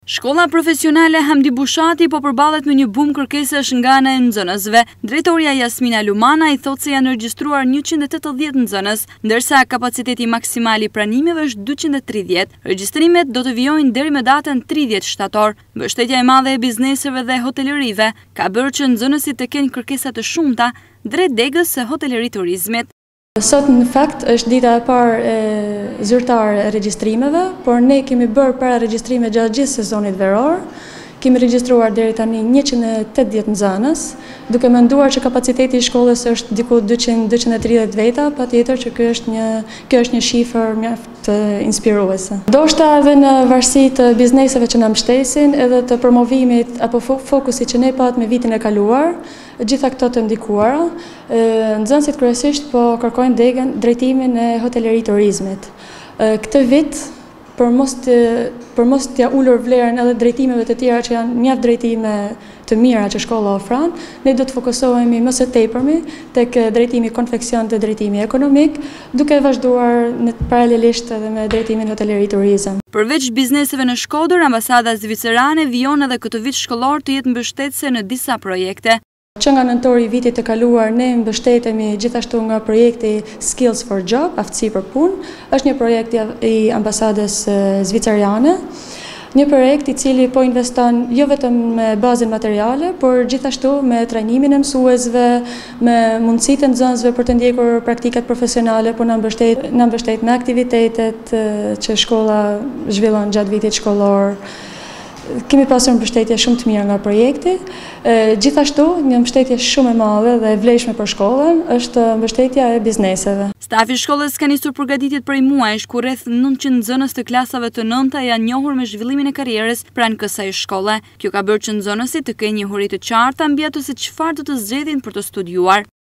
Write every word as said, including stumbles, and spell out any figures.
Shkolla profesionale Hamdi Bushati po përballet me një bum kërkesash nga ana e nxënësve. Drejtoria Jasmina Lumana i thotë se janë regjistruar njëqind e tetëdhjetë nxënës, ndërsa kapaciteti maksimal i pranimeve është dyqind e tridhjetë. Regjistrimet do të vijojnë deri më datën tridhjetë shtator. Mbështetja e madhe e bizneseve dhe hotelerive ka bërë që nxënësit të kenë kërkesa të shumta drejt degës së hoteleri turizmit. Sot në fakt është dita e parë e zyrtare e regjistrimeve, por ne kemi bërë para regjistrime gjatë gjithë sezonit veror. Kemi regjistruar deri tani njëqind e tetëdhjetë nxënës, duke menduar që kapaciteti i shkollës është diku dyqind e tridhjetë veta, patjetër që ky është një kjo është një shifër mjaft inspiruese. Ndoshta edhe në varësi të bizneseve që na mbështesin, edhe të promovimit apo fokusit që ne patëm me vitin e kaluar, gjitha këto të ndikuara, nxënësit kryesisht po kërkojnë degën drejtimin e hoteleri turizmit. Këtë vit për mos të për mos t'ia ulur vlerën edhe drejtimeve të tjera që janë mjaft drejtime të mira që shkolla ofron, ne do të fokusohemi më së tepërmi tek drejtimi konfeksion dhe drejtimi ekonomik, duke vazhduar në paralelisht edhe me drejtimin hoteleri turizëm. Përveç bizneseve në Shkodër, ambasada zvicerane vijon edhe këtë vit shkollor të jetë mbështetëse në disa projekte. Që nga nëntori i vitit të kaluar, ne mbështetemi gjithashtu nga projekti Skills for Job, aftësi për punë, është një projekt i ambasadës zviceriane, një projekt i cili po investon jo vetëm me bazën materiale, por gjithashtu me trajnimin e mësuesve, me mundësitë e nxënësve për të ndjekur praktikat profesionale, po na mbështet, na mbështet me aktivitetet që shkolla zhvillon gjatë vitit shkollor. Kemi pasur mbështetje shumë të mirë nga projekti. Gjithashtu, një mbështetje shumë e madhe dhe e vlefshme për shkollën është mbështetja e bizneseve. Stafi i shkollës ka nisur përgatitjet prej muajsh, ku rreth nëntëqind nxënës të klasave të nënta janë njohur me zhvillimin e karrierës pranë kësaj shkolle. Kjo ka bërë që nxënësit të kenë një njohuri të qarta mbi ato se çfarë do të zgjedhin për të studiuar.